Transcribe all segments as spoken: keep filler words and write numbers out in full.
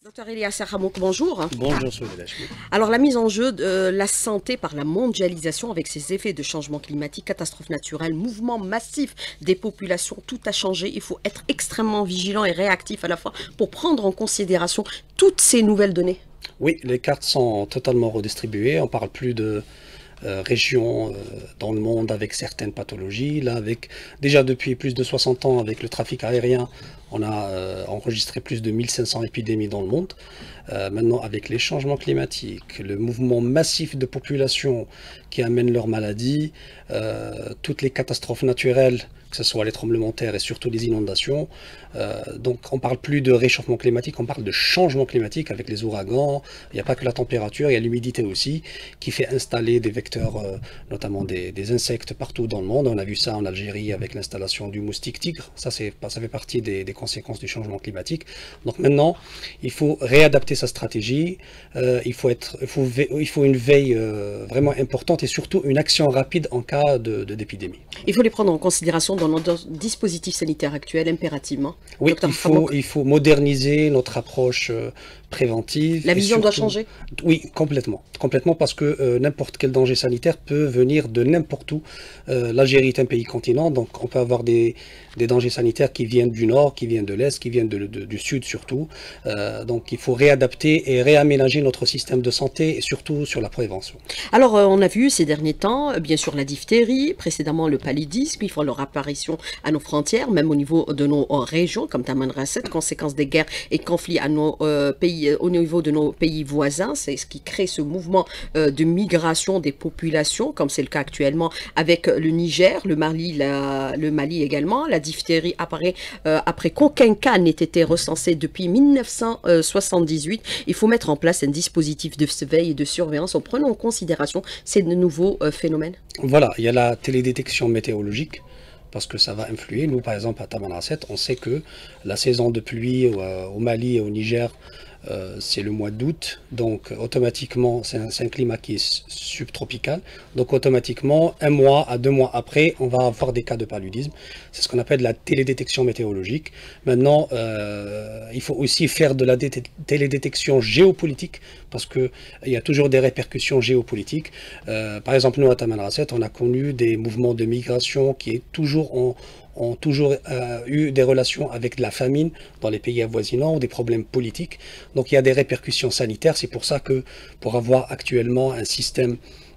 Docteur Elias Hamouk, bonjour. Bonjour, Soledad. Alors, la mise en jeu de la santé par la mondialisation avec ses effets de changement climatique, catastrophes naturelles, mouvement massif des populations, tout a changé. Il faut être extrêmement vigilant et réactif à la fois pour prendre en considération toutes ces nouvelles données. Oui, les cartes sont totalement redistribuées. On ne parle plus de euh, régions euh, dans le monde avec certaines pathologies. Là, avec, déjà depuis plus de soixante ans, avec le trafic aérien, on a euh, enregistré plus de mille cinq cents épidémies dans le monde. Euh, maintenant, avec les changements climatiques, le mouvement massif de population qui amène leurs maladies, euh, toutes les catastrophes naturelles, que ce soit les tremblements de terre et surtout les inondations. Euh, donc on ne parle plus de réchauffement climatique, on parle de changement climatique avec les ouragans. Il n'y a pas que la température, il y a l'humidité aussi, qui fait installer des vecteurs, euh, notamment des, des insectes partout dans le monde. On a vu ça en Algérie avec l'installation du moustique tigre. Ça, c'est, ça fait partie des, des conséquences du changement climatique. Donc maintenant, il faut réadapter sa stratégie. Euh, il, faut être, il, faut ve- il faut une veille euh, vraiment importante et surtout une action rapide en cas de, de, d'épidémie. Il faut les prendre en considération dans notre dispositif sanitaire actuel impérativement. Oui, Docteur il faut, il faut moderniser notre approche euh, préventive. La vision doit surtout, changer. Oui, complètement. Complètement parce que euh, n'importe quel danger sanitaire peut venir de n'importe où. Euh, L'Algérie est un pays continent, donc on peut avoir des, des dangers sanitaires qui viennent du nord, qui viennent de l'est, qui viennent de, de, du sud surtout. Euh, donc il faut réadapter et réaménager notre système de santé et surtout sur la prévention. Alors, euh, on a vu ces derniers temps, euh, bien sûr, la diphtérie, précédemment le paludisme, il faut leur apparition à nos frontières, même au niveau de nos euh, régions, comme Tamanrasset, conséquences des guerres et conflits à nos euh, pays, euh, au niveau de nos pays voisins. C'est ce qui crée ce mouvement euh, de migration des populations, comme c'est le cas actuellement avec le Niger, le Mali, la, le Mali également. La diphtérie apparaît euh, après qu'aucun cas n'ait été recensé depuis mille neuf cent soixante-dix-huit. Il faut mettre en place un dispositif de veille et de surveillance en prenant en considération ces nouveaux euh, phénomènes. Voilà, il y a la télédétection météorologique, parce que ça va influer. Nous, par exemple, à Tamanrasset, on sait que la saison de pluie au, au Mali et au Niger, euh, c'est le mois d'août. Donc, automatiquement, c'est un, c'est un climat qui est subtropical. Donc, automatiquement, un mois à deux mois après, on va avoir des cas de paludisme. C'est ce qu'on appelle la télédétection météorologique. Maintenant, euh, il faut aussi faire de la dé- télédétection géopolitique, parce qu'il y a toujours des répercussions géopolitiques. Euh, par exemple, nous, à Tamanrasset, on a connu des mouvements de migration qui est toujours en ont toujours euh, eu des relations avec de la famine dans les pays avoisinants ou des problèmes politiques. Donc il y a des répercussions sanitaires. C'est pour ça que pour avoir actuellement un système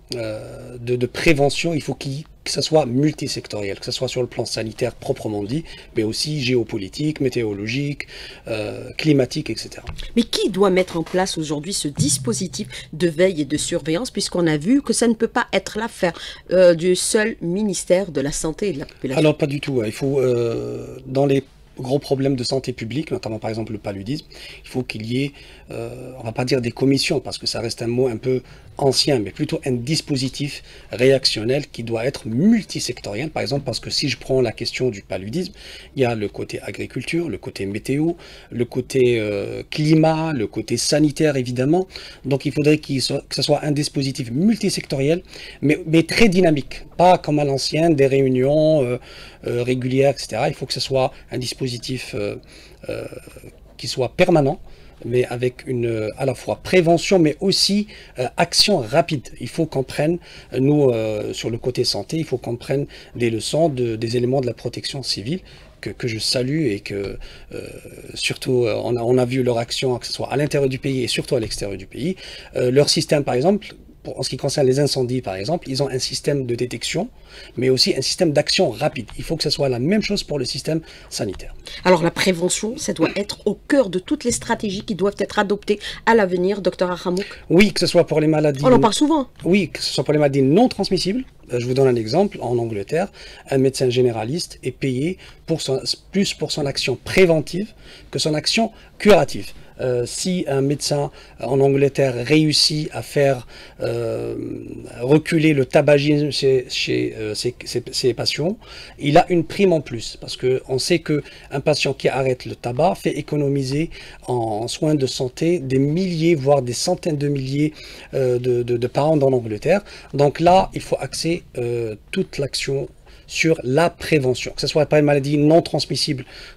euh, de, de prévention, il faut qu'il, que ce soit multisectoriel, que ce soit sur le plan sanitaire proprement dit, mais aussi géopolitique, météorologique, euh, climatique, et cetera. Mais qui doit mettre en place aujourd'hui ce dispositif de veille et de surveillance, puisqu'on a vu que ça ne peut pas être l'affaire euh, du seul ministère de la Santé et de la Population? Alors pas du tout. Il faut, euh, dans les gros problèmes de santé publique, notamment par exemple le paludisme, il faut qu'il y ait, euh, on va pas dire des commissions, parce que ça reste un mot un peu ancien, mais plutôt un dispositif réactionnel qui doit être multisectoriel. Par exemple, parce que si je prends la question du paludisme, il y a le côté agriculture, le côté météo, le côté euh, climat, le côté sanitaire évidemment. Donc il faudrait qu'il soit, que ce soit un dispositif multisectoriel, mais, mais très dynamique, pas comme à l'ancienne, des réunions euh, euh, régulières, et cetera. Il faut que ce soit un dispositif euh, euh, qui soit permanent, mais avec une à la fois prévention, mais aussi euh, action rapide. Il faut qu'on prenne, nous, euh, sur le côté santé, il faut qu'on prenne des leçons de, des éléments de la protection civile, que, que je salue et que, euh, surtout, euh, on, a, on a vu leur action, que ce soit à l'intérieur du pays et surtout à l'extérieur du pays. Euh, leur système, par exemple, en ce qui concerne les incendies, par exemple, ils ont un système de détection, mais aussi un système d'action rapide. Il faut que ce soit la même chose pour le système sanitaire. Alors la prévention, ça doit être au cœur de toutes les stratégies qui doivent être adoptées à l'avenir, docteur Hamouk. Oui, que ce soit pour les maladies... On en parle souvent. Oui, que ce soit pour les maladies non transmissibles. Je vous donne un exemple. En Angleterre, un médecin généraliste est payé pour son, plus pour son action préventive que son action curative. Euh, si un médecin en Angleterre réussit à faire euh, reculer le tabagisme chez, chez euh, ses, ses, ses patients, il a une prime en plus, parce qu'on sait qu'un patient qui arrête le tabac fait économiser en soins de santé des milliers, voire des centaines de milliers euh, de, de, de pounds en Angleterre. Donc là, il faut axer euh, toute l'action sur la prévention, que ce soit pas une maladie non transmissible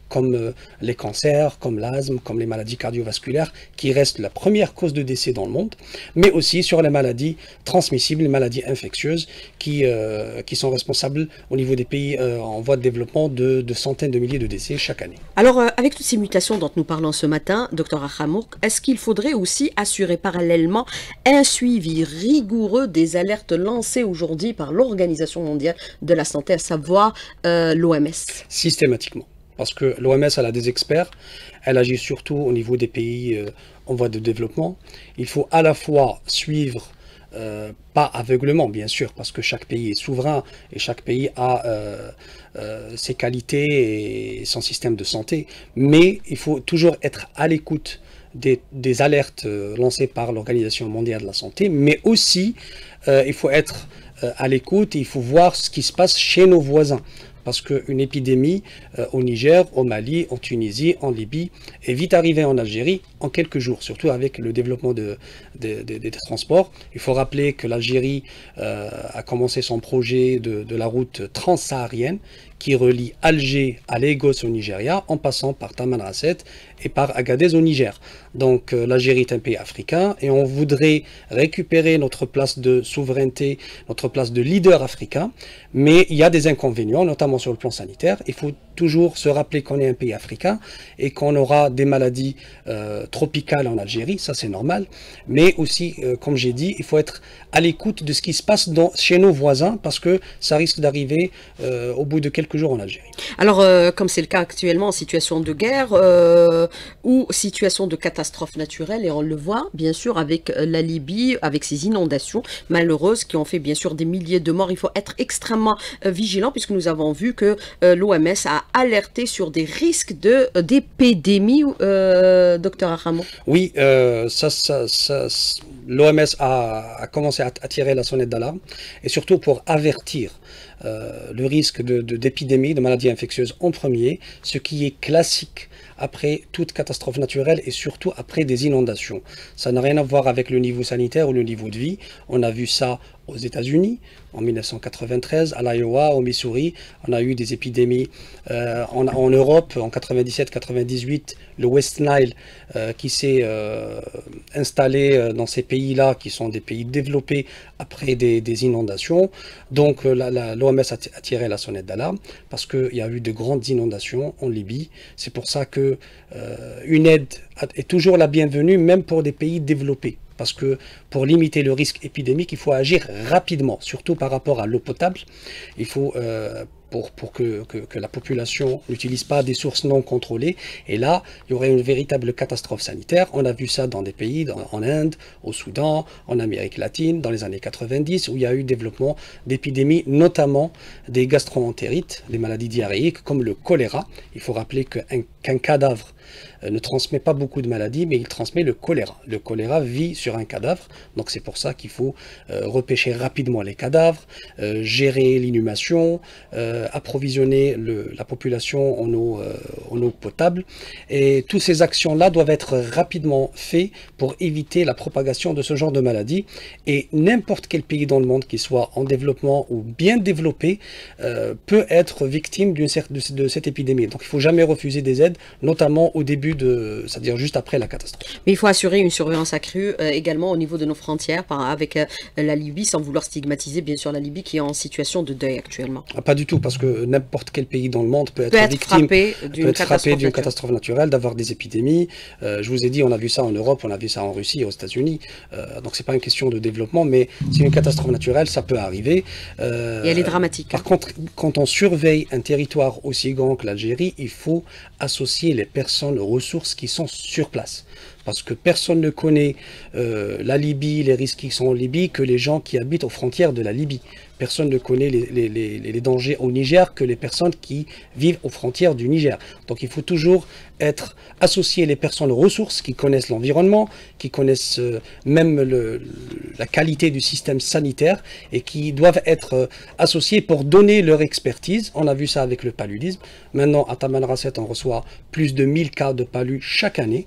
comme euh, les cancers, comme l'asthme, comme les maladies cardiovasculaires, qui restent la première cause de décès dans le monde, mais aussi sur les maladies transmissibles, les maladies infectieuses, qui, euh, qui sont responsables au niveau des pays euh, en voie de développement de, de centaines de milliers de décès chaque année. Alors, euh, avec toutes ces mutations dont nous parlons ce matin, docteur Achamouk, est-ce qu'il faudrait aussi assurer parallèlement un suivi rigoureux des alertes lancées aujourd'hui par l'Organisation mondiale de la santé, à savoir euh, l'O M S? Systématiquement. Parce que l'O M S, elle a des experts, elle agit surtout au niveau des pays euh, en voie de développement. Il faut à la fois suivre, euh, pas aveuglement bien sûr, parce que chaque pays est souverain et chaque pays a euh, euh, ses qualités et son système de santé, mais il faut toujours être à l'écoute des, des alertes euh, lancées par l'Organisation mondiale de la santé, mais aussi euh, il faut être euh, à l'écoute et il faut voir ce qui se passe chez nos voisins. Parce qu'une épidémie euh, au Niger, au Mali, en Tunisie, en Libye est vite arrivée en Algérie en quelques jours, surtout avec le développement de, de, de, des transports. Il faut rappeler que l'Algérie euh, a commencé son projet de, de la route transsaharienne qui relie Alger à Lagos au Nigeria en passant par Tamanrasset et par Agadez au Niger. Donc euh, l'Algérie est un pays africain et on voudrait récupérer notre place de souveraineté, notre place de leader africain, mais il y a des inconvénients, notamment sur le plan sanitaire. Il faut toujours se rappeler qu'on est un pays africain et qu'on aura des maladies euh, tropicales en Algérie, ça c'est normal, mais aussi, euh, comme j'ai dit, il faut être à l'écoute de ce qui se passe dans, chez nos voisins, parce que ça risque d'arriver euh, au bout de quelques jours en Algérie. Alors, euh, comme c'est le cas actuellement en situation de guerre euh, ou situation de catastrophe naturelle, et on le voit bien sûr avec la Libye, avec ces inondations malheureuses qui ont fait bien sûr des milliers de morts, il faut être extrêmement euh, vigilant puisque nous avons vu que euh, l'O M S a alerté sur des risques de euh, d'épidémie, euh, docteur Achamouk. Oui, euh, ça, ça, ça, l'O M S a, a commencé à, à tirer la sonnette d'alarme, et surtout pour avertir euh, le risque de, de, d'épidémie, de maladies infectieuses en premier, ce qui est classique après toute catastrophe naturelle et surtout après des inondations. Ça n'a rien à voir avec le niveau sanitaire ou le niveau de vie. On a vu ça aux États-Unis en mille neuf cent quatre-vingt-treize, à l'Iowa, au Missouri. On a eu des épidémies euh, en, en Europe en quatre-vingt-dix-sept quatre-vingt-dix-huit, le West Nile euh, qui s'est euh, installé dans ces pays-là, qui sont des pays développés après des, des inondations. Donc l'O M S a, a tiré la sonnette d'alarme parce qu'il y a eu de grandes inondations en Libye. C'est pour ça que euh, une aide est toujours la bienvenue, même pour des pays développés. Parce que pour limiter le risque épidémique, il faut agir rapidement, surtout par rapport à l'eau potable. Il faut, euh, pour, pour que, que, que la population n'utilise pas des sources non contrôlées. Et là, il y aurait une véritable catastrophe sanitaire. On a vu ça dans des pays, dans, en Inde, au Soudan, en Amérique latine, dans les années quatre-vingt-dix, où il y a eu développement d'épidémies, notamment des gastro-entérites, des maladies diarrhéiques, comme le choléra. Il faut rappeler qu'un qu'un cadavre ne transmet pas beaucoup de maladies, mais il transmet le choléra. Le choléra vit sur un cadavre, donc c'est pour ça qu'il faut euh, repêcher rapidement les cadavres, euh, gérer l'inhumation, euh, approvisionner le, la population en eau, euh, en eau potable. Et toutes ces actions-là doivent être rapidement faites pour éviter la propagation de ce genre de maladie. Et n'importe quel pays dans le monde, qui soit en développement ou bien développé, euh, peut être victime d'une de, de cette épidémie. Donc il ne faut jamais refuser des aides, notamment au début de, c'est-à-dire juste après la catastrophe. Mais il faut assurer une surveillance accrue euh, également au niveau de nos frontières par, avec euh, la Libye, sans vouloir stigmatiser bien sûr la Libye qui est en situation de deuil actuellement. Ah, pas du tout, parce que n'importe quel pays dans le monde peut être, peut être victime, frappé d'une catastrophe, catastrophe naturelle, d'avoir des épidémies. Euh, je vous ai dit, on a vu ça en Europe, on a vu ça en Russie, aux États-Unis. Euh, donc c'est pas une question de développement, mais c'est une catastrophe naturelle, ça peut arriver. Euh, Et elle est dramatique. Par contre, quand on surveille un territoire aussi grand que l'Algérie, il faut associer les personnes ressources qui sont sur place. Parce que personne ne connaît euh, la Libye, les risques qui sont en Libye, que les gens qui habitent aux frontières de la Libye. Personne ne connaît les, les, les, les dangers au Niger que les personnes qui vivent aux frontières du Niger. Donc il faut toujours être associé les personnes ressources qui connaissent l'environnement, qui connaissent euh, même le, la qualité du système sanitaire et qui doivent être euh, associées pour donner leur expertise. On a vu ça avec le paludisme. Maintenant, à Tamanrasset, on reçoit plus de mille cas de palud chaque année.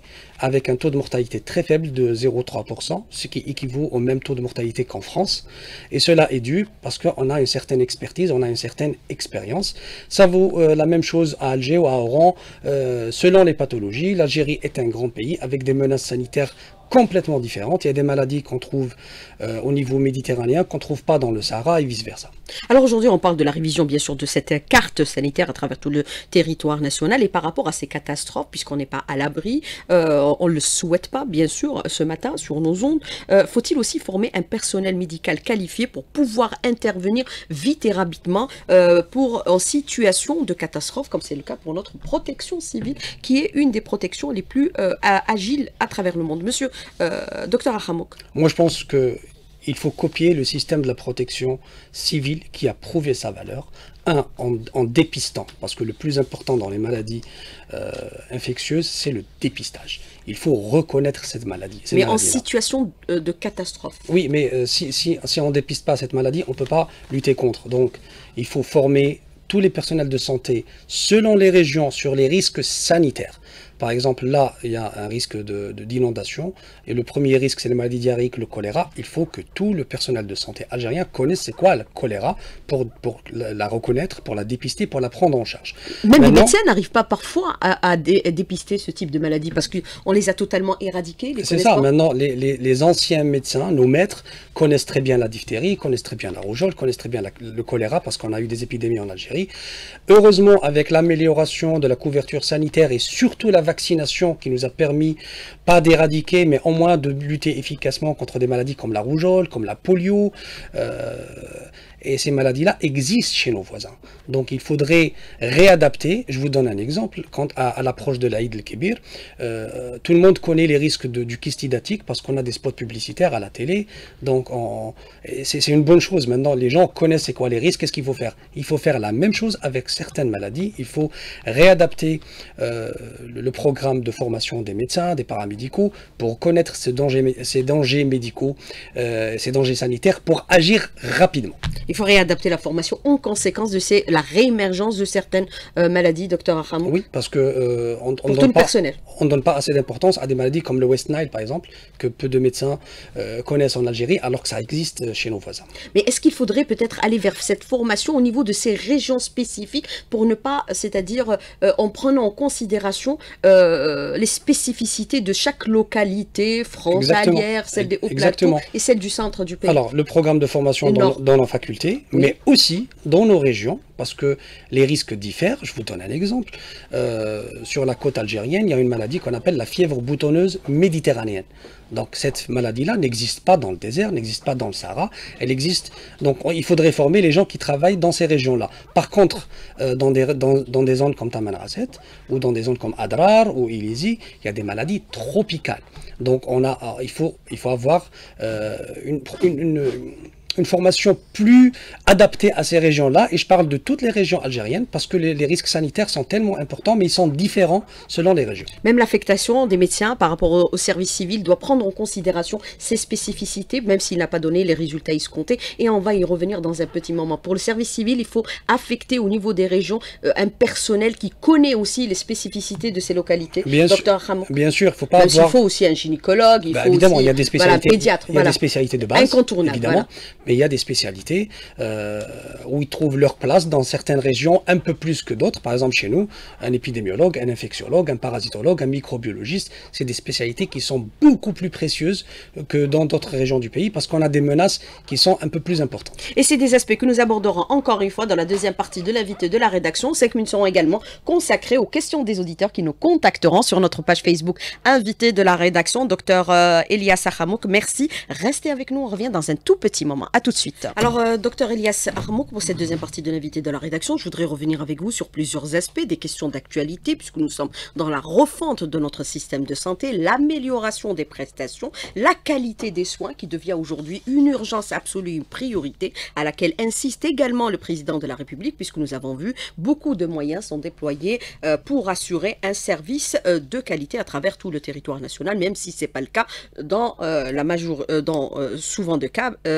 avec un taux de mortalité très faible de zéro virgule trois pour cent, ce qui équivaut au même taux de mortalité qu'en France. Et cela est dû parce qu'on a une certaine expertise, on a une certaine expérience. Ça vaut euh, la même chose à Alger ou à Oran. Euh, selon les pathologies, l'Algérie est un grand pays avec des menaces sanitaires complètement différentes. Il y a des maladies qu'on trouve euh, au niveau méditerranéen, qu'on ne trouve pas dans le Sahara et vice-versa. Alors aujourd'hui, on parle de la révision, bien sûr, de cette carte sanitaire à travers tout le territoire national. Et par rapport à ces catastrophes, puisqu'on n'est pas à l'abri, euh, on ne le souhaite pas, bien sûr, ce matin, sur nos ondes, euh, faut-il aussi former un personnel médical qualifié pour pouvoir intervenir vite et rapidement euh, pour, en situation de catastrophe, comme c'est le cas pour notre protection civile, qui est une des protections les plus euh, agiles à travers le monde. Monsieur Euh, docteur Arhamouk. Moi, je pense qu'il faut copier le système de la protection civile qui a prouvé sa valeur. Un, en, en dépistant, parce que le plus important dans les maladies euh, infectieuses, c'est le dépistage. Il faut reconnaître cette maladie. Cette mais maladie en situation de, de catastrophe. Oui, mais euh, si, si, si on ne dépiste pas cette maladie, on ne peut pas lutter contre. Donc, il faut former tous les personnels de santé selon les régions sur les risques sanitaires. Par exemple, là, il y a un risque de, de, d'inondation, et le premier risque, c'est les maladies diarrhéiques, le choléra. Il faut que tout le personnel de santé algérien connaisse c'est quoi le choléra pour, pour la, la reconnaître, pour la dépister, pour la prendre en charge. Même Maintenant, les médecins n'arrivent pas parfois à, à, dé, à dépister ce type de maladie, parce qu'on les a totalement éradiqués. C'est ça, pas. Maintenant, les, les, les anciens médecins, nos maîtres, connaissent très bien la diphtérie, connaissent très bien la rougeole, connaissent très bien la, le choléra, parce qu'on a eu des épidémies en Algérie. Heureusement, avec l'amélioration de la couverture sanitaire et surtout la vaccination qui nous a permis, pas d'éradiquer, mais au moins de lutter efficacement contre des maladies comme la rougeole, comme la polio, euh, et ces maladies-là existent chez nos voisins. Donc il faudrait réadapter. Je vous donne un exemple. Quant à, à l'approche de l'Aïd el-Kébir, euh, tout le monde connaît les risques de, du kyste hydatique parce qu'on a des spots publicitaires à la télé. Donc c'est une bonne chose. Maintenant, les gens connaissent c'est quoi les risques. Qu'est-ce qu'il faut faire? Il faut faire la même chose avec certaines maladies. Il faut réadapter euh, le, le programme de formation des médecins, des paramédicaux, pour connaître ces dangers, ces dangers médicaux, euh, ces dangers sanitaires, pour agir rapidement. Il faut réadapter la formation en conséquence de ces, la réémergence de certaines euh, maladies, docteur Arhamouk. Oui, parce que euh, on, on donne pas, on donne pas assez d'importance à des maladies comme le West Nile, par exemple, que peu de médecins euh, connaissent en Algérie, alors que ça existe chez nos voisins. Mais est-ce qu'il faudrait peut-être aller vers cette formation au niveau de ces régions spécifiques pour ne pas, c'est-à-dire euh, en prenant en considération euh, les spécificités de chaque localité frontalière, celle des Hauts-Plateaux et celle du centre du pays? Alors, le programme de formation dans, dans la faculté, oui, mais aussi dans nos régions, parce que les risques diffèrent. Je vous donne un exemple. Euh, sur la côte algérienne, il y a une maladie qu'on appelle la fièvre boutonneuse méditerranéenne. Donc cette maladie-là n'existe pas dans le désert, n'existe pas dans le Sahara, elle existe. Donc il faudrait former les gens qui travaillent dans ces régions-là. Par contre, euh, dans, des, dans, dans des zones comme Tamanrasset, ou dans des zones comme Adrar ou Ilizi, il y a des maladies tropicales. Donc on a, il, faut, il faut avoir euh, une... une, une une formation plus adaptée à ces régions-là, et je parle de toutes les régions algériennes, parce que les, les risques sanitaires sont tellement importants, mais ils sont différents selon les régions. Même l'affectation des médecins par rapport au, au service civil doit prendre en considération ces spécificités, même s'il n'a pas donné les résultats escomptés, et on va y revenir dans un petit moment. Pour le service civil, il faut affecter au niveau des régions euh, un personnel qui connaît aussi les spécificités de ces localités. Bien Docteur sûr, Hamon. Bien sûr, il faut pas même avoir... Il faut aussi un gynécologue, il bah, faut évidemment, aussi il y a des spécialités, voilà, un pédiatre. Il y a voilà. des spécialités de base, incontournables, évidemment. Voilà. Mais il y a des spécialités euh, où ils trouvent leur place dans certaines régions un peu plus que d'autres. Par exemple, chez nous, un épidémiologue, un infectiologue, un parasitologue, un microbiologiste, c'est des spécialités qui sont beaucoup plus précieuses que dans d'autres régions du pays parce qu'on a des menaces qui sont un peu plus importantes. Et c'est des aspects que nous aborderons encore une fois dans la deuxième partie de l'invité de la rédaction. Cinq minutes seront également consacrées aux questions des auditeurs qui nous contacteront sur notre page Facebook invité de la rédaction, docteur euh, Elias Arhamouk. Merci. Restez avec nous. On revient dans un tout petit moment. À tout de suite. Alors, euh, docteur Elias Arhamouk, pour cette deuxième partie de l'invité de la rédaction, je voudrais revenir avec vous sur plusieurs aspects, des questions d'actualité, puisque nous sommes dans la refonte de notre système de santé, l'amélioration des prestations, la qualité des soins, qui devient aujourd'hui une urgence absolue, une priorité, à laquelle insiste également le président de la République, puisque nous avons vu beaucoup de moyens sont déployés euh, pour assurer un service euh, de qualité à travers tout le territoire national, même si ce n'est pas le cas dans euh, la major... euh, dans euh, souvent de cas. Euh, nous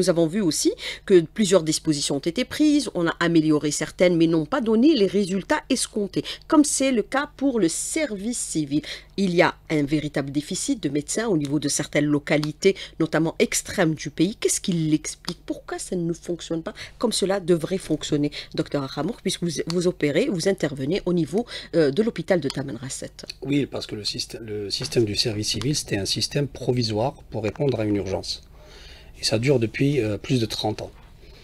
nous avons vu aussi que plusieurs dispositions ont été prises, on a amélioré certaines, mais n'ont pas donné les résultats escomptés, comme c'est le cas pour le service civil. Il y a un véritable déficit de médecins au niveau de certaines localités, notamment extrêmes du pays. Qu'est-ce qui l'explique? Pourquoi ça ne fonctionne pas comme cela devrait fonctionner, docteur Akhamour, puisque vous, vous opérez, vous intervenez au niveau euh, de l'hôpital de Tamanrasset? Oui, parce que le système, le système du service civil, c'était un système provisoire pour répondre à une urgence. Et ça dure depuis euh, plus de trente ans.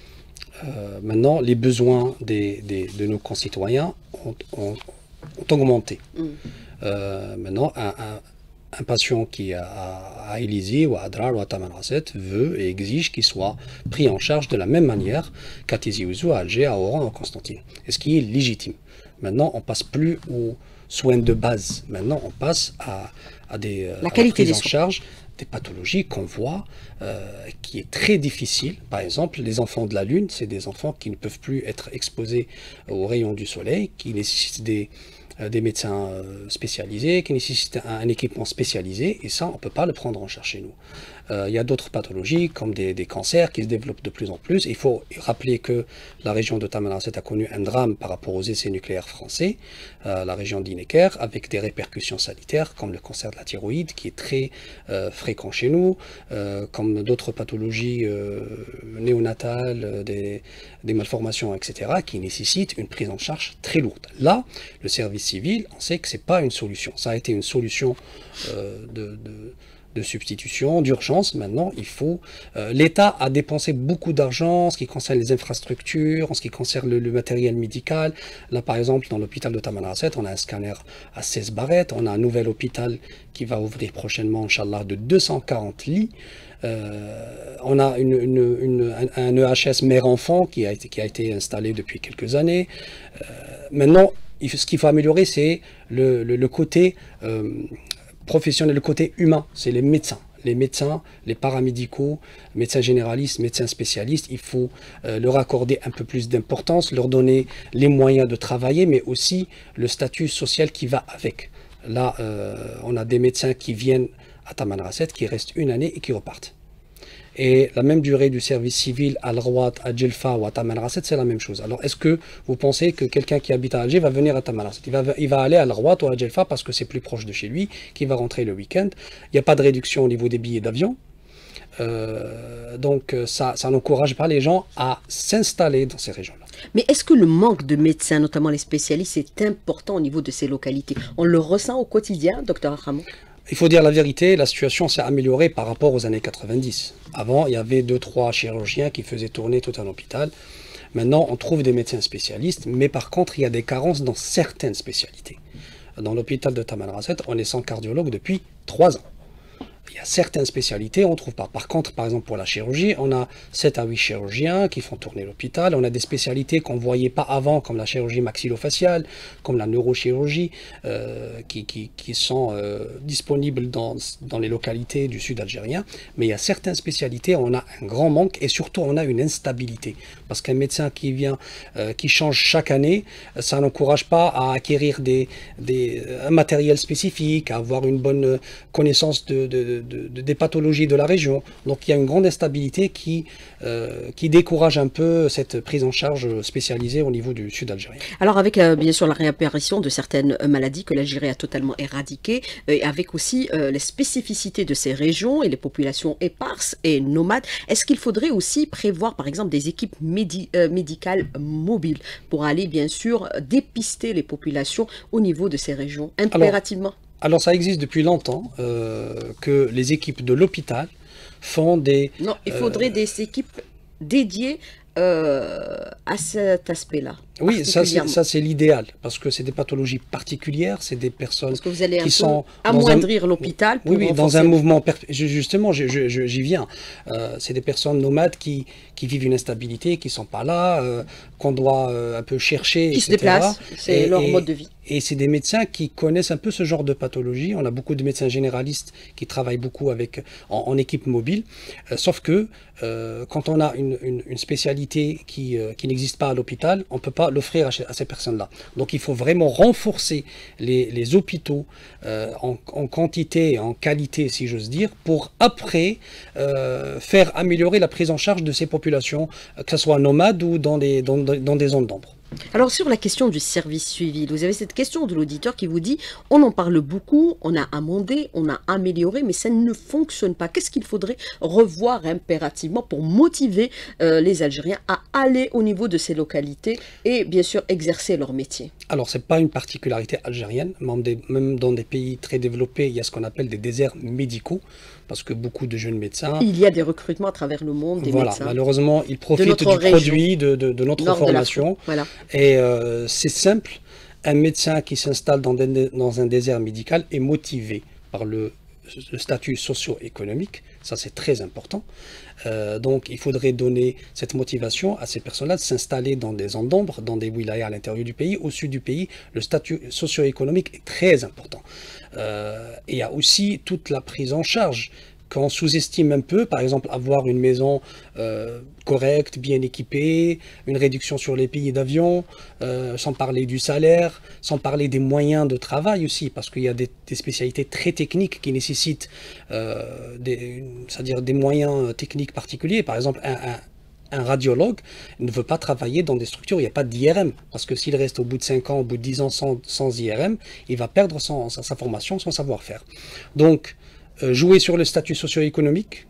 Euh, maintenant, les besoins des, des, de nos concitoyens ont, ont, ont augmenté. Mm. Euh, maintenant, un, un, un patient qui est à, à Élysée ou à Adrar ou à Tamanrasset veut et exige qu'il soit pris en charge de la même manière qu'à Tizi Ouzou, à Alger, à Oran, à Constantine. Et ce qui est légitime. Maintenant, on ne passe plus aux soins de base. Maintenant, on passe à, à des la qualité prises des en soins. charge des pathologies qu'on voit, euh, qui est très difficile. Par exemple, les enfants de la Lune, c'est des enfants qui ne peuvent plus être exposés aux rayons du soleil, qui nécessitent des, euh, des médecins euh, spécialisés, qui nécessitent un, un équipement spécialisé, et ça, on ne peut pas le prendre en charge chez nous. Euh, il y a d'autres pathologies, comme des, des cancers, qui se développent de plus en plus. Il faut rappeler que la région de Tamanrasset a connu un drame par rapport aux essais nucléaires français, euh, la région d'Ineker, avec des répercussions sanitaires, comme le cancer de la thyroïde, qui est très euh, fréquent chez nous, euh, comme d'autres pathologies euh, néonatales, euh, des, des malformations, et cetera, qui nécessitent une prise en charge très lourde. Là, le service civil, on sait que ce n'est pas une solution. Ça a été une solution euh, de... de de substitution, d'urgence. Maintenant, il faut... Euh, l'État a dépensé beaucoup d'argent en ce qui concerne les infrastructures, en ce qui concerne le, le matériel médical. Là, par exemple, dans l'hôpital de Tamanrasset, on a un scanner à seize barrettes. On a un nouvel hôpital qui va ouvrir prochainement, Inch'Allah, de deux cent quarante lits. Euh, on a une, une, une, un, un E H S mère-enfant qui a été, qui a été installé depuis quelques années. Euh, maintenant, il, ce qu'il faut améliorer, c'est le, le, le côté... Euh, professionnel, le côté humain, c'est les médecins. Les médecins, les paramédicaux, médecins généralistes, médecins spécialistes, il faut euh, leur accorder un peu plus d'importance, leur donner les moyens de travailler, mais aussi le statut social qui va avec. Là, euh, on a des médecins qui viennent à Tamanrasset, qui restent une année et qui repartent. Et la même durée du service civil à Al-Rawat, à Djelfa ou à Tamanrasset, c'est la même chose. Alors, est-ce que vous pensez que quelqu'un qui habite à Alger va venir à Tamanrasset? il va, il va aller à Al-Rawat ou à Djelfa parce que c'est plus proche de chez lui, qu'il va rentrer le week-end. Il n'y a pas de réduction au niveau des billets d'avion. Euh, donc, ça, ça n'encourage pas les gens à s'installer dans ces régions-là. Mais est-ce que le manque de médecins, notamment les spécialistes, est important au niveau de ces localités? On le ressent au quotidien, docteur Akhamour? Il faut dire la vérité, la situation s'est améliorée par rapport aux années quatre-vingt-dix. Avant, il y avait deux, trois chirurgiens qui faisaient tourner tout un hôpital. Maintenant, on trouve des médecins spécialistes, mais par contre, il y a des carences dans certaines spécialités. Dans l'hôpital de Tamanrasset, on est sans cardiologue depuis trois ans. Il y a certaines spécialités, on ne trouve pas. Par contre, par exemple, pour la chirurgie, on a sept à huit chirurgiens qui font tourner l'hôpital. On a des spécialités qu'on ne voyait pas avant, comme la chirurgie maxillofaciale, comme la neurochirurgie, euh, qui, qui, qui sont euh, disponibles dans, dans les localités du sud algérien. Mais il y a certaines spécialités, on a un grand manque et surtout, on a une instabilité. Parce qu'un médecin qui vient, euh, qui change chaque année, ça n'encourage pas à acquérir des, des, un matériel spécifique, à avoir une bonne connaissance de, de, de, de, des pathologies de la région. Donc il y a une grande instabilité qui, euh, qui décourage un peu cette prise en charge spécialisée au niveau du sud algérien. Alors avec euh, bien sûr la réapparition de certaines euh, maladies que l'Algérie a totalement éradiquées, euh, et avec aussi euh, les spécificités de ces régions et les populations éparses et nomades, est-ce qu'il faudrait aussi prévoir par exemple des équipes médi euh, médicales mobiles pour aller bien sûr dépister les populations au niveau de ces régions impérativement? Alors, Alors ça existe depuis longtemps euh, que les équipes de l'hôpital font des... Non, il faudrait euh, des équipes dédiées euh, à cet aspect-là. Oui, ça c'est l'idéal, parce que c'est des pathologies particulières, c'est des personnes parce que vous allez qui un sont... peu amoindrir l'hôpital. Oui, oui, dans un mouvement... Justement, j'y viens. Euh, c'est des personnes nomades qui, qui vivent une instabilité, qui ne sont pas là, euh, qu'on doit euh, un peu chercher, qui et cetera. Se déplacent, c'est leur et, mode de vie. Et c'est des médecins qui connaissent un peu ce genre de pathologie. On a beaucoup de médecins généralistes qui travaillent beaucoup avec, en, en équipe mobile, euh, sauf que euh, quand on a une, une, une spécialité qui, euh, qui n'existe pas à l'hôpital, on ne peut pas pas l'offrir à, à ces personnes-là. Donc il faut vraiment renforcer les, les hôpitaux euh, en, en quantité et en qualité, si j'ose dire, pour après euh, faire améliorer la prise en charge de ces populations, que ce soit nomades ou dans des, dans, dans des zones d'ombre. Alors sur la question du service civil, vous avez cette question de l'auditeur qui vous dit « on en parle beaucoup, on a amendé, on a amélioré, mais ça ne fonctionne pas ». Qu'est-ce qu'il faudrait revoir impérativement pour motiver euh, les Algériens à aller au niveau de ces localités et bien sûr exercer leur métier? Alors ce n'est pas une particularité algérienne, même, des, même dans des pays très développés, il y a ce qu'on appelle des déserts médicaux, parce que beaucoup de jeunes médecins... Il y a des recrutements à travers le monde, des voilà, médecins. Malheureusement, ils profitent du région, produit de, de, de notre Nord formation. De voilà. Et euh, c'est simple, un médecin qui s'installe dans, dans un désert médical est motivé par le, le statut socio-économique, ça c'est très important. Euh, donc il faudrait donner cette motivation à ces personnes-là de s'installer dans des zones d'ombre, dans des wilayas à l'intérieur du pays. Au sud du pays, le statut socio-économique est très important. Euh, et il y a aussi toute la prise en charge qu'on sous-estime un peu, par exemple avoir une maison euh, correcte, bien équipée, une réduction sur les billets d'avion, euh, sans parler du salaire, sans parler des moyens de travail aussi, parce qu'il y a des, des spécialités très techniques qui nécessitent euh, des, c'est-à-dire des moyens techniques particuliers. Par exemple, un, un Un radiologue ne veut pas travailler dans des structures où il n'y a pas d'I R M, parce que s'il reste au bout de cinq ans, au bout de dix ans sans, sans I R M, il va perdre son, sa, sa formation, son savoir-faire. Donc, euh, jouer sur le statut socio-économique,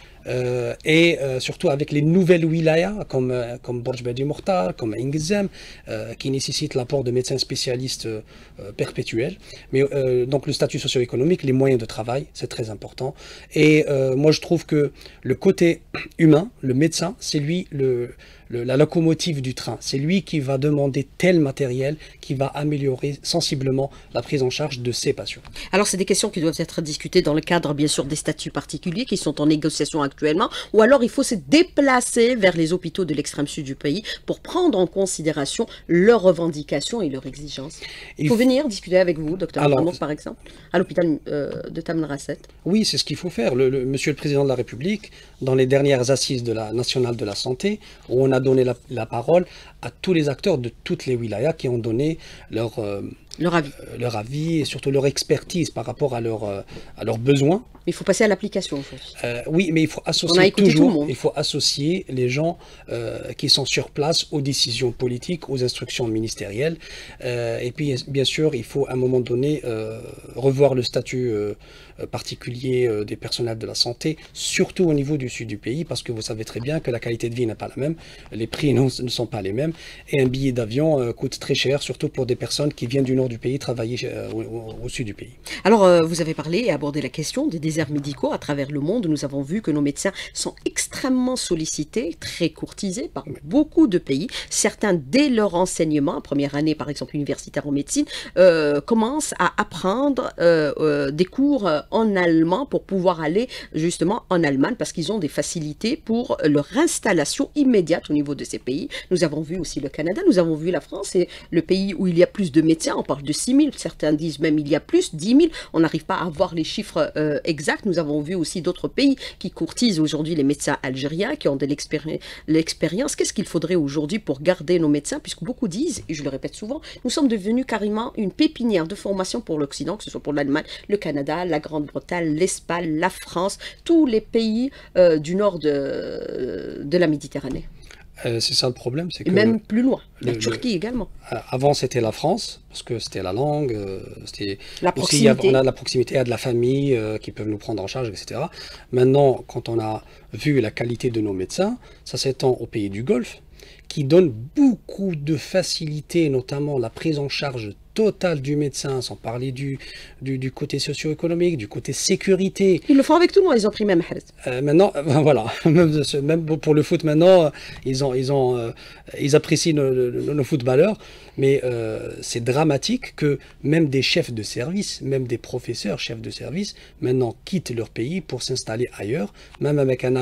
euh, et euh, surtout avec les nouvelles wilayas, comme, euh, comme Borj Bedi Mourtar, comme Ingzem, euh, qui nécessitent l'apport de médecins spécialistes euh, perpétuels. Mais euh, donc le statut socio-économique, les moyens de travail, c'est très important. Et euh, moi je trouve que le côté humain, le médecin, c'est lui le... Le, la locomotive du train. C'est lui qui va demander tel matériel qui va améliorer sensiblement la prise en charge de ces patients. Alors, c'est des questions qui doivent être discutées dans le cadre, bien sûr, des statuts particuliers qui sont en négociation actuellement, ou alors il faut se déplacer vers les hôpitaux de l'extrême sud du pays pour prendre en considération leurs revendications et leurs exigences. Il faut, faut venir discuter avec vous, docteur Ramos, par exemple, à l'hôpital euh, de Tamanrasset. Oui, c'est ce qu'il faut faire. Le, le, monsieur le Président de la République, dans les dernières assises de la nationale de la santé, où on a donné la, la parole à tous les acteurs de toutes les wilayas qui ont donné leur, euh, leur, avis. Euh, leur avis et surtout leur expertise par rapport à, leur, euh, à leurs besoins. Mais il faut passer à l'application aujourd'hui. Euh, oui, mais il faut associer toujours, il faut associer les gens euh, qui sont sur place aux décisions politiques, aux instructions ministérielles. Euh, et puis, bien sûr, il faut à un moment donné euh, revoir le statut euh, particulier euh, des personnels de la santé, surtout au niveau du sud du pays, parce que vous savez très bien que la qualité de vie n'est pas la même, les prix non, ne sont pas les mêmes, et un billet d'avion euh, coûte très cher, surtout pour des personnes qui viennent du nord du pays travailler euh, au, au sud du pays. Alors, euh, vous avez parlé et abordé la question des déserts médicaux à travers le monde. Nous avons vu que nos médecins sont extrêmement sollicités, très courtisés par beaucoup de pays. Certains, dès leur enseignement, première année par exemple universitaire en médecine, euh, commencent à apprendre euh, euh, des cours en allemand pour pouvoir aller justement en Allemagne parce qu'ils ont des facilités pour leur installation immédiate au niveau de ces pays. Nous avons vu aussi le Canada, nous avons vu la France, c'est le pays où il y a plus de médecins, on parle de six mille, certains disent même il y a plus, dix mille, on n'arrive pas à avoir les chiffres euh, exacts. Nous avons vu aussi d'autres pays qui courtisent aujourd'hui les médecins algériens, qui ont de l'expérience. Qu'est-ce qu'il faudrait aujourd'hui pour garder nos médecins, puisque beaucoup disent, et je le répète souvent, nous sommes devenus carrément une pépinière de formation pour l'Occident, que ce soit pour l'Allemagne, le Canada, la Grande-Bretagne, l'Espagne, la France, tous les pays euh, du nord de, de la Méditerranée. Euh, c'est ça le problème, c'est que... Même plus loin, le, la Turquie le, également. Avant, c'était la France, parce que c'était la langue, euh, c'était... La proximité. Aussi, on a de la proximité, il y a de la famille euh, qui peuvent nous prendre en charge, et cetera. Maintenant, quand on a vu la qualité de nos médecins, ça s'étend aux pays du Golfe, qui donnent beaucoup de facilité, notamment la prise en charge totale du médecin, sans parler du, du, du côté socio-économique, du côté sécurité. Ils le font avec tout le monde, ils ont pris même euh, Maintenant, ben voilà, même pour le foot maintenant, ils, ont, ils, ont, euh, ils apprécient nos, nos, nos footballeurs, mais euh, c'est dramatique que même des chefs de service, même des professeurs chefs de service, maintenant quittent leur pays pour s'installer ailleurs, même avec un âge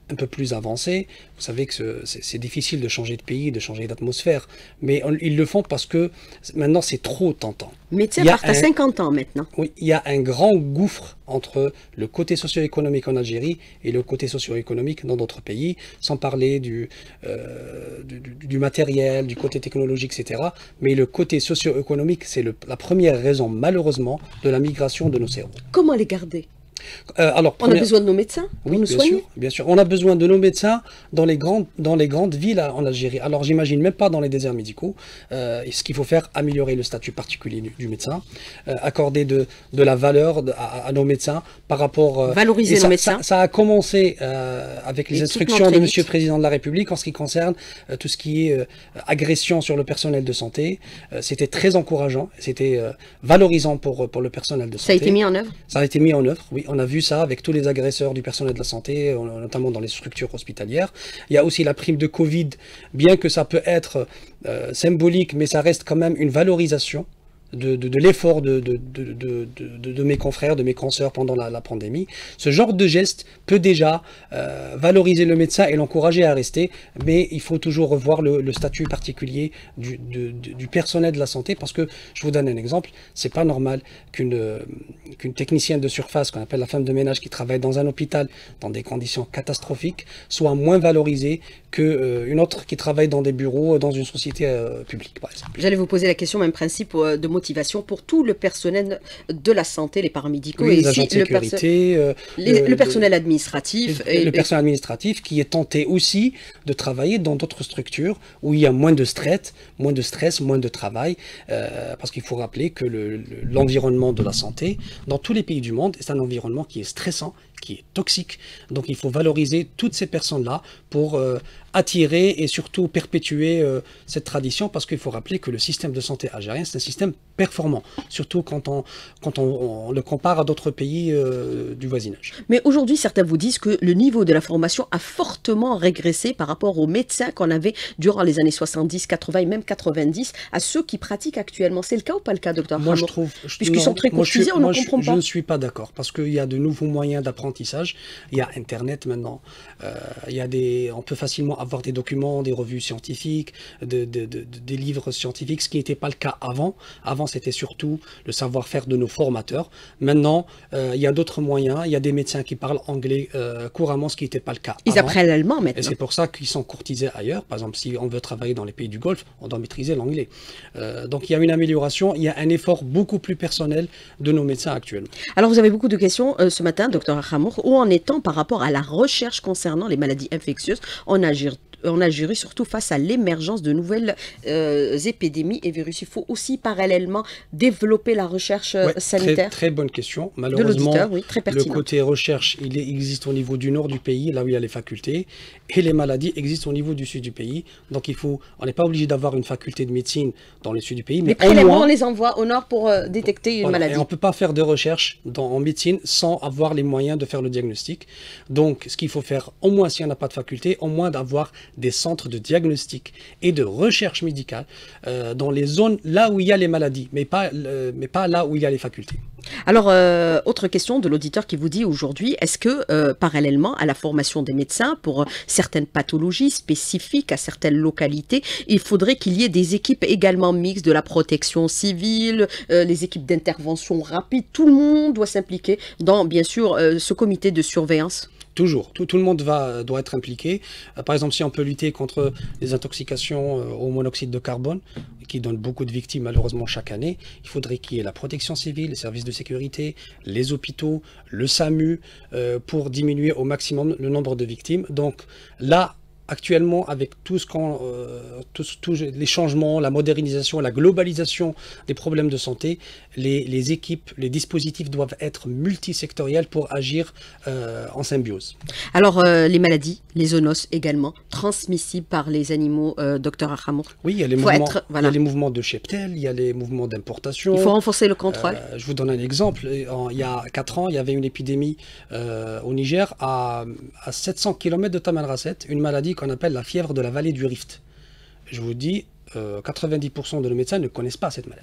un peu plus avancés. Vous savez que c'est difficile de changer de pays, de changer d'atmosphère, mais on, ils le font parce que maintenant c'est trop tentant. Médecins partent à cinquante ans maintenant. Oui, il y a un grand gouffre entre le côté socio-économique en Algérie et le côté socio-économique dans d'autres pays, sans parler du, euh, du, du, du matériel, du côté technologique, et cetera. Mais le côté socio-économique, c'est la première raison, malheureusement, de la migration de nos cerveaux. Comment les garder ? Euh, alors, on première... a besoin de nos médecins pour oui, nous bien soigner. sûr, bien sûr. On a besoin de nos médecins dans les grandes, dans les grandes villes en Algérie. Alors, j'imagine même pas dans les déserts médicaux. Euh, ce qu'il faut faire, améliorer le statut particulier du, du médecin, euh, accorder de, de la valeur de, à, à nos médecins par rapport... Euh, Valoriser ça, nos médecins. Ça, ça a commencé euh, avec les Et instructions de Monsieur le Président de la République en ce qui concerne euh, tout ce qui est euh, agression sur le personnel de santé. Euh, c'était très encourageant, c'était euh, valorisant pour, pour le personnel de santé. Ça a été mis en œuvre Ça a été mis en œuvre, oui. On a vu ça avec tous les agresseurs du personnel de la santé, notamment dans les structures hospitalières. Il y a aussi la prime de Covid, bien que ça peut être euh, symbolique, mais ça reste quand même une valorisation de, de, de l'effort de, de, de, de, de, de mes confrères, de mes consoeurs pendant la, la pandémie. Ce genre de geste peut déjà euh, valoriser le médecin et l'encourager à rester, mais il faut toujours revoir le, le statut particulier du, de, de, du personnel de la santé, parce que, je vous donne un exemple, c'est pas normal qu'une qu'une technicienne de surface, qu'on appelle la femme de ménage, qui travaille dans un hôpital dans des conditions catastrophiques, soit moins valorisée qu'une euh, autre qui travaille dans des bureaux, dans une société euh, publique, par exemple. J'allais vous poser la question, même principe euh, de motivation pour tout le personnel de la santé, les paramédicaux, oui, et les agents de sécurité, le, perso euh, les, le, le personnel administratif. Le, et, le personnel administratif qui est tenté aussi de travailler dans d'autres structures où il y a moins de stress, moins de stress, moins de travail, euh, parce qu'il faut rappeler que l'environnement le, de la santé, dans tous les pays du monde, c'est un environnement qui est stressant, qui est toxique. Donc il faut valoriser toutes ces personnes-là pour euh, attirer et surtout perpétuer euh, cette tradition, parce qu'il faut rappeler que le système de santé algérien, c'est un système performant, surtout quand on, quand on, on le compare à d'autres pays euh, du voisinage. Mais aujourd'hui, certains vous disent que le niveau de la formation a fortement régressé par rapport aux médecins qu'on avait durant les années soixante-dix, quatre-vingts et même quatre-vingt-dix, à ceux qui pratiquent actuellement. C'est le cas ou pas le cas, docteur Moi, je trouve... Puisqu'ils sont très courtisés, on ne comprend je, pas. Je ne suis pas d'accord, parce qu'il y a de nouveaux moyens d'apprentissage. Il y a Internet maintenant. Euh, il y a des, on peut facilement avoir des documents, des revues scientifiques, de, de, de, de, des livres scientifiques, ce qui n'était pas le cas avant. Avant, c'était surtout le savoir-faire de nos formateurs. Maintenant, euh, il y a d'autres moyens. Il y a des médecins qui parlent anglais euh, couramment, ce qui n'était pas le cas Ils avant. apprennent l'allemand maintenant. Et c'est pour ça qu'ils sont courtisés ailleurs. Par exemple, si on veut travailler dans les pays du Golfe, on doit maîtriser l'anglais. Euh, donc, il y a une amélioration. Il y a un effort beaucoup plus personnel de nos médecins actuellement. Alors, vous avez beaucoup de questions euh, ce matin, docteur Hamour. Où en est-on par rapport à la recherche concernant les maladies infectieuses en Algérie, en Algérie, surtout face à l'émergence de nouvelles euh, épidémies et virus? Il faut aussi parallèlement développer la recherche euh, ouais, sanitaire. Très, très bonne question. Malheureusement, oui, très le côté recherche, il existe au niveau du nord du pays, là où il y a les facultés, et les maladies existent au niveau du sud du pays. Donc il faut, on n'est pas obligé d'avoir une faculté de médecine dans le sud du pays, mais les prélèvements, on les envoie au nord pour euh, détecter une voilà, maladie. Et on ne peut pas faire de recherche dans, en médecine sans avoir les moyens de faire le diagnostic. Donc ce qu'il faut faire, au moins si on n'a pas de faculté, au moins d'avoir des centres de diagnostic et de recherche médicale euh, dans les zones là où il y a les maladies, mais pas, euh, mais pas là où il y a les facultés. Alors, euh, autre question de l'auditeur qui vous dit aujourd'hui, est-ce que, euh, parallèlement à la formation des médecins pour euh, certaines pathologies spécifiques à certaines localités, il faudrait qu'il y ait des équipes également mixtes de la protection civile, euh, les équipes d'intervention rapide, tout le monde doit s'impliquer dans, bien sûr, euh, ce comité de surveillance? Toujours, tout, tout le monde va, doit être impliqué. Euh, par exemple, si on peut lutter contre les intoxications euh, au monoxyde de carbone, qui donnent beaucoup de victimes malheureusement chaque année, il faudrait qu'il y ait la protection civile, les services de sécurité, les hôpitaux, le SAMU, euh, pour diminuer au maximum le nombre de victimes. Donc là, actuellement, avec tout ce qu'on, euh, tous, tous les changements, la modernisation, la globalisation des problèmes de santé, les, les équipes, les dispositifs doivent être multisectoriels pour agir euh, en symbiose. Alors, euh, les maladies, les zoonoses également, transmissibles par les animaux, euh, docteur Hamour? Oui, il y a les, mouvements, être, voilà. il y a les mouvements de cheptel, il y a les mouvements d'importation. Il faut renforcer le contrôle. Euh, je vous donne un exemple. En, il y a quatre ans, il y avait une épidémie euh, au Niger à, à sept cents kilomètres de Tamanrasset, une maladie qu'on appelle la fièvre de la vallée du Rift. Je vous dis, euh, quatre-vingt-dix pour cent de nos médecins ne connaissent pas cette maladie.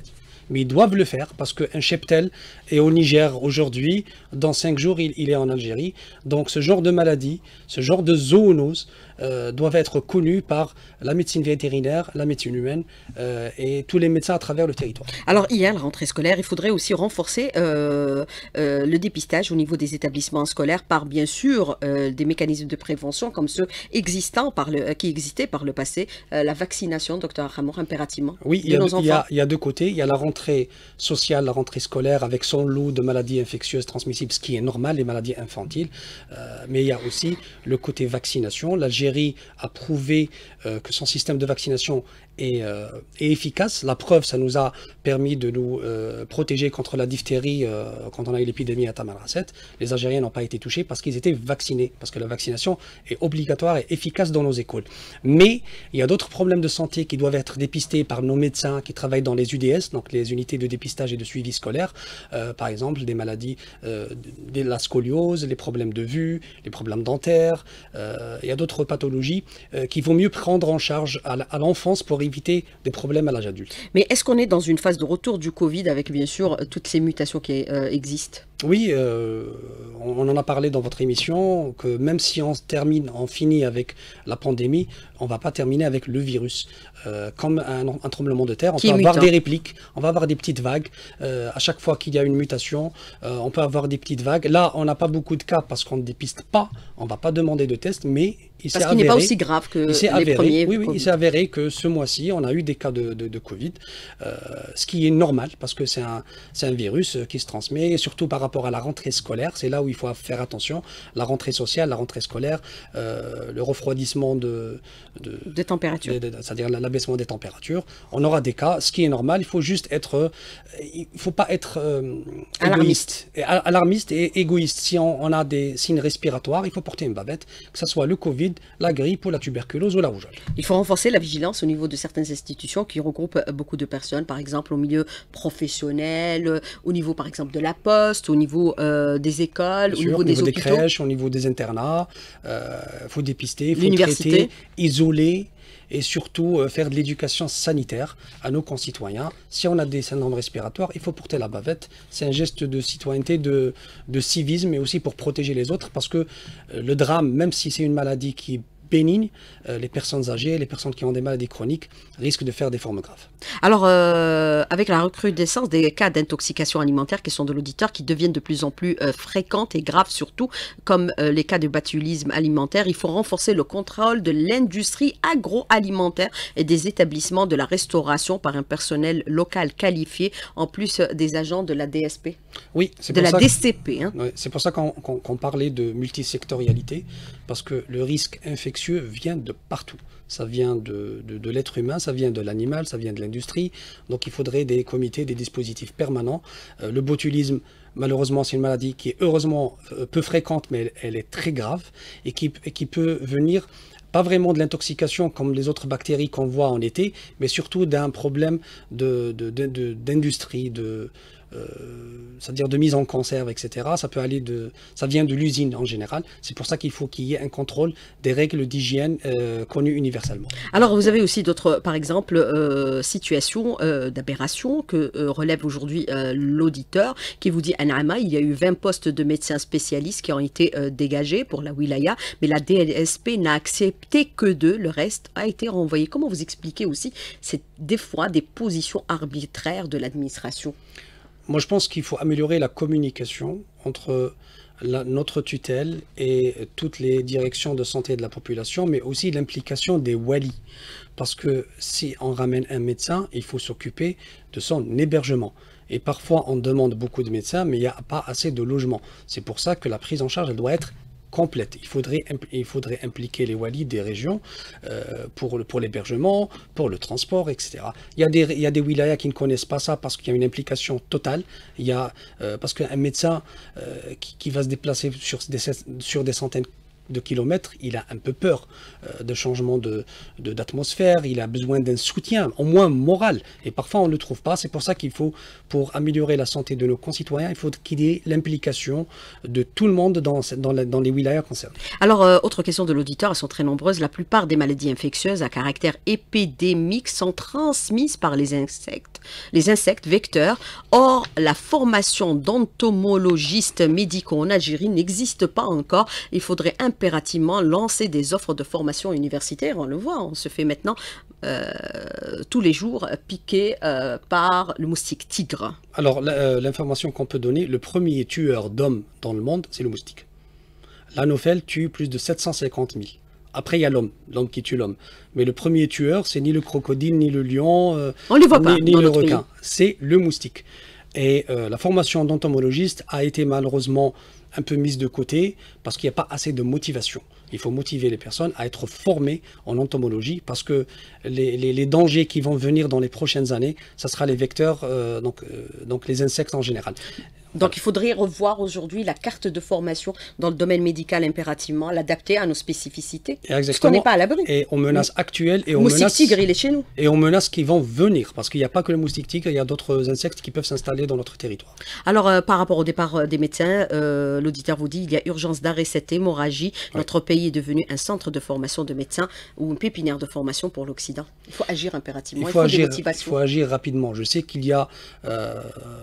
mais ils doivent le faire parce qu'un cheptel est au Niger aujourd'hui, dans cinq jours il, il est en Algérie. Donc ce genre de maladie, ce genre de zoonoses euh, doivent être connus par la médecine vétérinaire, la médecine humaine euh, et tous les médecins à travers le territoire. Alors hier, la rentrée scolaire, il faudrait aussi renforcer euh, euh, le dépistage au niveau des établissements scolaires par bien sûr euh, des mécanismes de prévention comme ceux existants par le, qui existaient par le passé, euh, la vaccination, docteur Ramour, impérativement. Oui, il y, a, il, y a, il y a deux côtés. Il y a la rentrée sociale, la rentrée scolaire avec son lot de maladies infectieuses transmissibles, ce qui est normal, les maladies infantiles. Euh, mais il y a aussi le côté vaccination. L'Algérie a prouvé euh, que son système de vaccination est, euh, est efficace. La preuve, ça nous a permis de nous euh, protéger contre la diphtérie euh, quand on a eu l'épidémie à Tamanrasset. Les Algériens n'ont pas été touchés parce qu'ils étaient vaccinés, parce que la vaccination est obligatoire et efficace dans nos écoles. Mais il y a d'autres problèmes de santé qui doivent être dépistés par nos médecins qui travaillent dans les U D S, donc les unités de dépistage et de suivi scolaire. Euh, par exemple, des maladies, euh, de la scoliose, les problèmes de vue, les problèmes dentaires. Euh, il y a d'autres pathologies euh, qu'il vaut mieux prendre en charge à l'enfance pour éviter des problèmes à l'âge adulte. Mais est-ce qu'on est dans une phase de retour du Covid avec bien sûr toutes ces mutations qui euh, existent? Oui, euh, on en a parlé dans votre émission, que même si on termine, on finit avec la pandémie, on ne va pas terminer avec le virus. Euh, comme un, un tremblement de terre, on qui peut avoir mutant. des répliques, on va avoir des petites vagues. Euh, à chaque fois qu'il y a une mutation, euh, on peut avoir des petites vagues. Là, on n'a pas beaucoup de cas parce qu'on ne dépiste pas, on ne va pas demander de test, mais il s'est avéré... Parce qu'il n'est pas aussi grave que les avéré, premiers. Oui, oui, il s'est avéré que ce mois-ci, on a eu des cas de, de, de Covid, euh, ce qui est normal parce que c'est un, c'est un virus qui se transmet, et surtout par rapport à la rentrée scolaire, c'est là où il faut faire attention. La rentrée sociale, la rentrée scolaire, euh, le refroidissement de... De, de température. C'est-à-dire l'abaissement des températures. On aura des cas, ce qui est normal. Il faut juste être... Euh, il ne faut pas être euh, alarmiste. égoïste. Et, alarmiste et égoïste. Si on, on a des signes respiratoires, il faut porter une bavette, que ce soit le Covid, la grippe ou la tuberculose ou la rougeole. Il faut renforcer la vigilance au niveau de certaines institutions qui regroupent beaucoup de personnes, par exemple au milieu professionnel, au niveau par exemple de la poste, au niveau euh, des écoles, Bien au sûr, niveau au des niveau des hôpitaux. crèches, au niveau des internats. Il euh, faut dépister, il faut L'université. traiter, isoler et surtout euh, faire de l'éducation sanitaire à nos concitoyens. Si on a des syndromes respiratoires, il faut porter la bavette. C'est un geste de citoyenneté, de, de civisme, mais aussi pour protéger les autres, parce que euh, le drame, même si c'est une maladie qui est bénigne, euh, les personnes âgées, les personnes qui ont des maladies chroniques risquent de faire des formes graves. Alors, euh, avec la recrudescence des cas d'intoxication alimentaire qui sont de l'auditeur, qui deviennent de plus en plus euh, fréquentes et graves surtout, comme euh, les cas de botulisme alimentaire, il faut renforcer le contrôle de l'industrie agroalimentaire et des établissements de la restauration par un personnel local qualifié, en plus des agents de la D S P. Oui, c'est de pour la ça D C P. Hein. Oui, c'est pour ça qu'on qu'on, qu'on parlait de multisectorialité, parce que le risque infectieux vient de partout. Ça vient de, de, de l'être humain, ça vient de l'animal, ça vient de l'industrie. Donc il faudrait des comités, des dispositifs permanents. Euh, le botulisme, malheureusement, c'est une maladie qui est heureusement euh, peu fréquente, mais elle, elle est très grave et qui, et qui peut venir pas vraiment de l'intoxication comme les autres bactéries qu'on voit en été, mais surtout d'un problème de, de, de, de, d'industrie, de, euh, c'est-à-dire de mise en conserve, et cetera. Ça peut aller de, ça vient de l'usine en général. C'est pour ça qu'il faut qu'il y ait un contrôle des règles d'hygiène euh, connues universellement. Alors vous avez aussi d'autres, par exemple, euh, situations euh, d'aberration que euh, relève aujourd'hui euh, l'auditeur qui vous dit, Anama, il y a eu vingt postes de médecins spécialistes qui ont été euh, dégagés pour la wilaya, mais la D S P n'a accepté que deux, le reste a été renvoyé. Comment vous expliquez aussi, c'est des fois des positions arbitraires de l'administration? Moi, je pense qu'il faut améliorer la communication entre la, notre tutelle et toutes les directions de santé de la population, mais aussi l'implication des walis. Parce que si on ramène un médecin, il faut s'occuper de son hébergement. Et parfois, on demande beaucoup de médecins, mais il n'y a pas assez de logements. C'est pour ça que la prise en charge, elle doit être complète. Il faudrait, il faudrait impliquer les walis des régions euh, pour, pour l'hébergement, pour le transport, et cetera. Il y a des, il y a des wilayas qui ne connaissent pas ça parce qu'il y a une implication totale. Il y a, euh, parce qu'un médecin euh, qui, qui va se déplacer sur des, sur des centaines de kilomètres, il a un peu peur euh, de changement de, de, d'atmosphère, il a besoin d'un soutien, au moins moral. Et parfois, on ne le trouve pas. C'est pour ça qu'il faut, pour améliorer la santé de nos concitoyens, il faut qu'il y ait l'implication de tout le monde dans, dans, la, dans les wilayas concernées. Alors, euh, autre question de l'auditeur, elles sont très nombreuses. La plupart des maladies infectieuses à caractère épidémique sont transmises par les insectes, les insectes vecteurs. Or, la formation d'entomologistes médicaux en Algérie n'existe pas encore. Il faudrait impérativement lancer des offres de formation universitaire. On le voit, on se fait maintenant euh, tous les jours piquer euh, par le moustique tigre. Alors, l'information qu'on peut donner, le premier tueur d'hommes dans le monde, c'est le moustique. L'anophèle tue plus de sept cent cinquante mille. Après, il y a l'homme, l'homme qui tue l'homme. Mais le premier tueur, c'est ni le crocodile, ni le lion, euh, on les voit ni, pas ni le requin. C'est le moustique. Et euh, la formation d'entomologiste a été malheureusement un peu mise de côté parce qu'il n'y a pas assez de motivation. Il faut motiver les personnes à être formées en entomologie parce que les, les, les dangers qui vont venir dans les prochaines années, ça sera les vecteurs, euh, donc, euh, donc les insectes en général. Donc, il faudrait revoir aujourd'hui la carte de formation dans le domaine médical impérativement, l'adapter à nos spécificités. Exactement. Parce qu'on n'est pas à l'abri. Et aux menaces actuelles. Et le aux moustique menaces, tigre, il est chez nous. Et aux menaces qui vont venir. Parce qu'il n'y a pas que le moustique tigre, il y a d'autres insectes qui peuvent s'installer dans notre territoire. Alors, euh, par rapport au départ euh, des médecins, euh, l'auditeur vous dit il y a urgence d'arrêter cette hémorragie. Oui. Notre pays est devenu un centre de formation de médecins ou une pépinière de formation pour l'Occident. Il faut agir impérativement. Il faut, il faut agir, des motivations. Il faut agir rapidement. Je sais qu'il y a euh,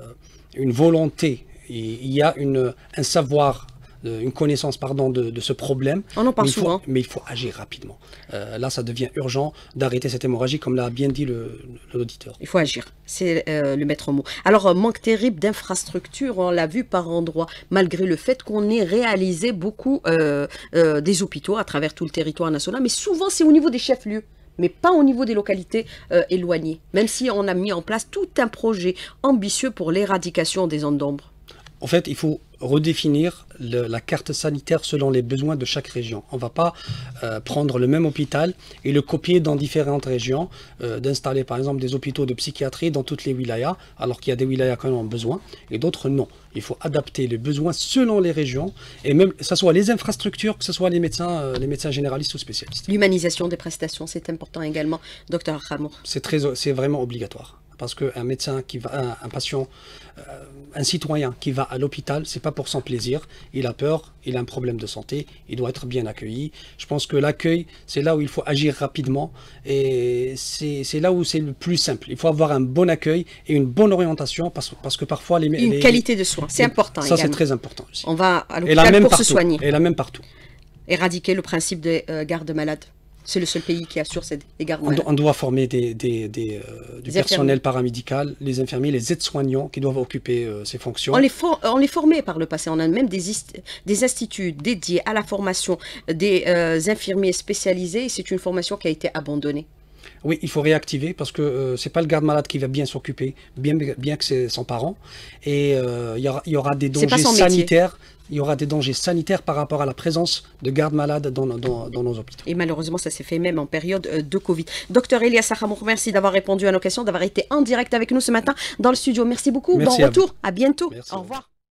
une volonté. Il y a une, un savoir, une connaissance pardon, de, de ce problème. On en parle mais il faut, souvent. Mais il faut agir rapidement. Euh, là, ça devient urgent d'arrêter cette hémorragie, comme l'a bien dit l'auditeur. Il faut agir, c'est euh, le maître mot. Alors, manque terrible d'infrastructures, on l'a vu par endroits, malgré le fait qu'on ait réalisé beaucoup euh, euh, des hôpitaux à travers tout le territoire national, mais souvent c'est au niveau des chefs-lieux, mais pas au niveau des localités euh, éloignées, même si on a mis en place tout un projet ambitieux pour l'éradication des zones d'ombre. En fait, il faut redéfinir le, la carte sanitaire selon les besoins de chaque région. On ne va pas euh, prendre le même hôpital et le copier dans différentes régions, euh, d'installer par exemple des hôpitaux de psychiatrie dans toutes les wilayas, alors qu'il y a des wilayas qui en ont besoin et d'autres non. Il faut adapter les besoins selon les régions et même que ce soit les infrastructures, que ce soit les médecins, euh, les médecins généralistes ou spécialistes. L'humanisation des prestations, c'est important également, docteur Khamour. C'est très, c'est vraiment obligatoire. Parce qu'un médecin qui va, un, un patient, euh, un citoyen qui va à l'hôpital, c'est pas pour son plaisir. Il a peur, il a un problème de santé, il doit être bien accueilli. Je pense que l'accueil, c'est là où il faut agir rapidement et c'est là où c'est le plus simple. Il faut avoir un bon accueil et une bonne orientation parce, parce que parfois les... Une les, qualité de soins, c'est important. Ça, c'est très important aussi. On va à l'hôpital pour partout, se soigner. Et la même partout. Éradiquer le principe des euh, gardes malades. C'est le seul pays qui assure ces gardes malades. On, on doit former des, des, des, euh, du personnel paramédical, les infirmiers, les aides-soignants qui doivent occuper euh, ces fonctions. On les, for on les formait par le passé. On a même des, des instituts dédiés à la formation des euh, infirmiers spécialisés. C'est une formation qui a été abandonnée. Oui, il faut réactiver parce que euh, c'est pas le garde-malade qui va bien s'occuper, bien, bien que c'est son parent. Et euh, il y aura, y aura des dangers sanitaires. Il y aura des dangers sanitaires par rapport à la présence de gardes-malades dans, dans, dans nos hôpitaux. Et malheureusement, ça s'est fait même en période de Covid. Docteur Elias Khamour, merci d'avoir répondu à nos questions, d'avoir été en direct avec nous ce matin dans le studio. Merci beaucoup. Merci bon retour. Vous. À bientôt. Merci. Au revoir.